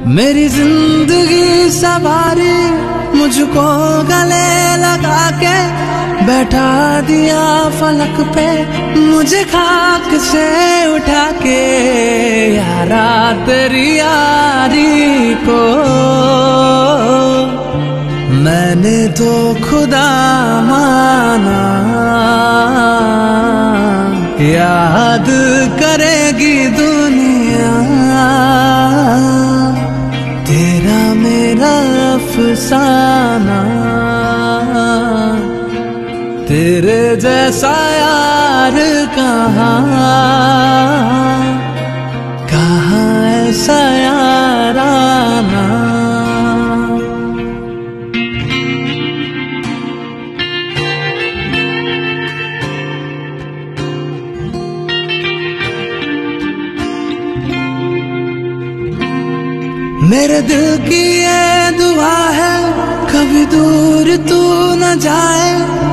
मेरी जिंदगी सवारी मुझको गले लगा के बैठा दिया फलक पे, मुझे खाक से उठा के यारा तेरी यारी को मैंने तो खुदा माना। याद करेगी दुनिया तेरा मेरा अफसाना, तेरे जैसा यार कहाँ ऐसा याराना। मेरे दिल की ये दुआ है कभी दूर तू न जाए,